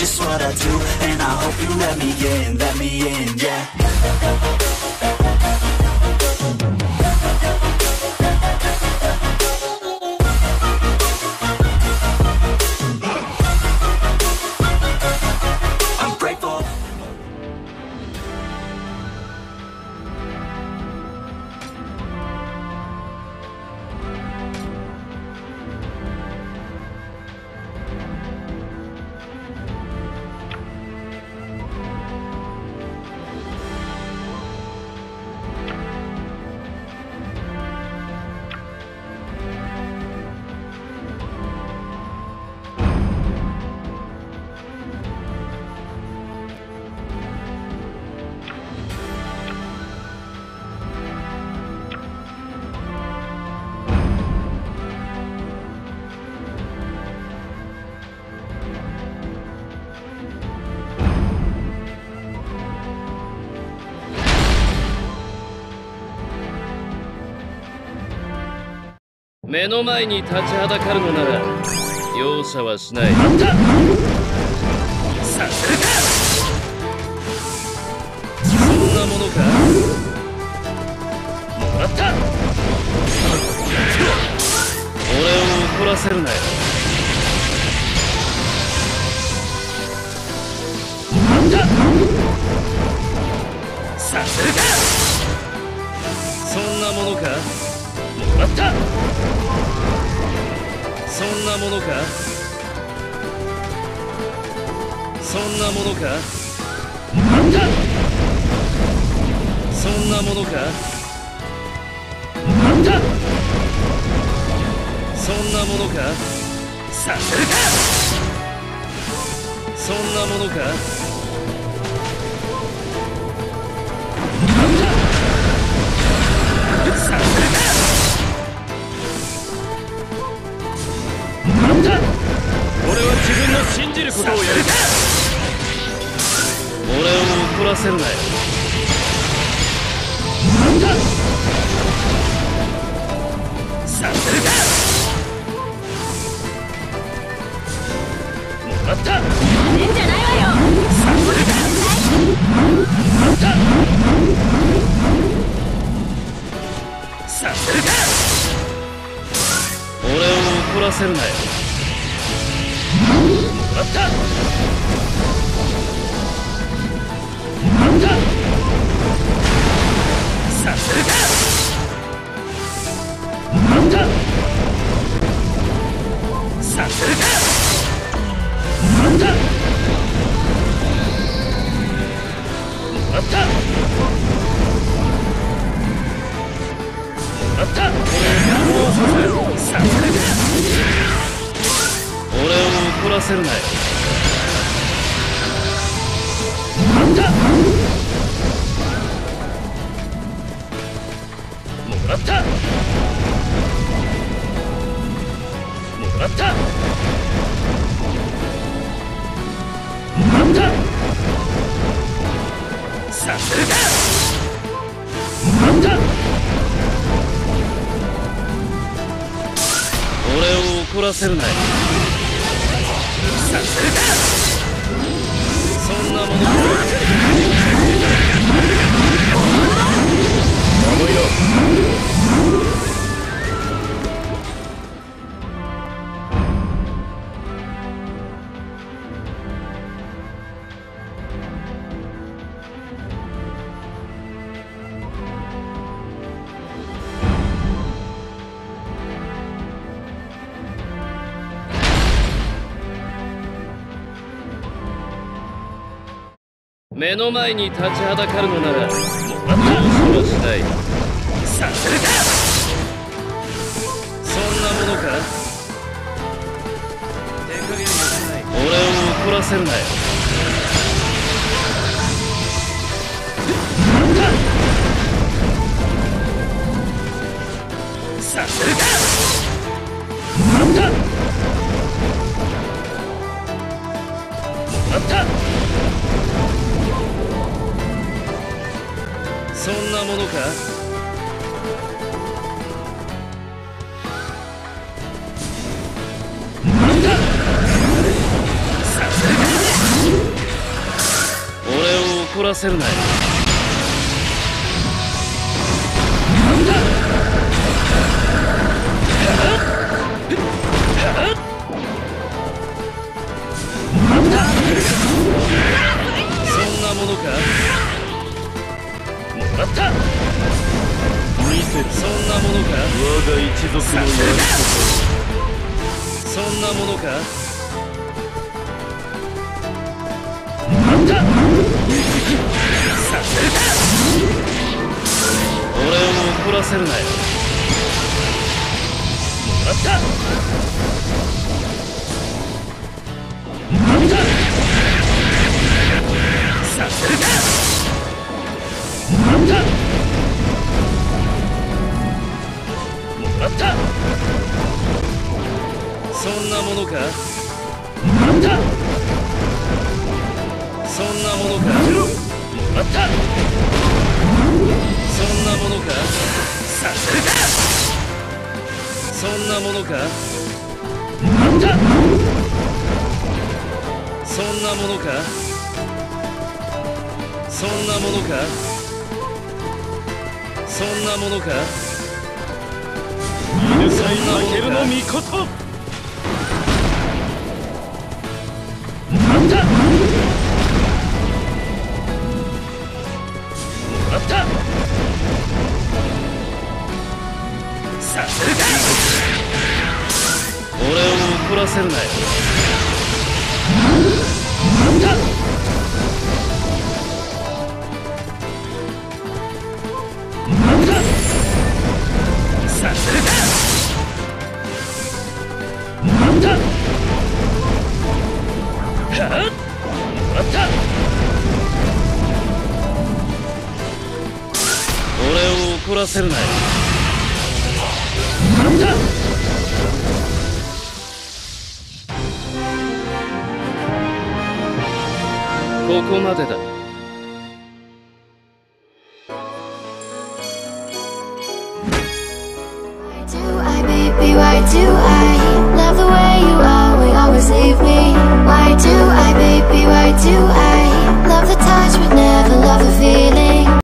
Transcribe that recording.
just what I do, and I hope you let me in, yeah. I'm grateful. 目の前に立ちはだかるのなら容赦はしない。させるか。そんなものか。もらった。俺を怒らせるなよ。もらった。させるか。そんなものか。もらった。そんなものか。そんなものか。もらった。そんなものか。もらった。そんなものか。させるか。そんなものか。もらった。させるか。俺は自分の信じることをやる。俺を怒らせるなよ。なんだ。させるか。もらった。やめんじゃないわよ。させるか。なんだ。させるか。俺を怒らせるなよ。もらった。もらった。させるか。もらった。させるか。もらった。もらった。もらった。させるか。俺を怒らせるなよ。もらった。もらった。もらった。もらった。させるか。もらった。俺を怒らせるなよ。させるか。そんなものか。守りろ。目の前に立ちはだかるのならもらった。容赦はしない。させるか。そんなものか。手加減はしない。俺を怒らせるなよ。もらった。させるか。もらった。もらった。そんなものか。もらった。させるか。 怒らせるなよ。そんなものか。もらった。見せそんなものか。我が一族のやり方。そんなものか。もらった。させるか。俺を怒らせるなよ。もらった。もらった。させるか。もらった。もらった。そんなものか。もらった。そんなものか。もらった。そんなものか。させるか。そんなものか。もらった。そんなものか。そんなものか。そんなものか。犬さえ負けるのみこと。もらった。もらった。させるか。俺を怒らせるなよ。もらった。させるか。もらった。はっ。もらった。俺を怒らせるなよ。もらった。ここまでだ。 Why do I love the way you always leave me? Why do I, baby, why do I love the touch but never love the feeling?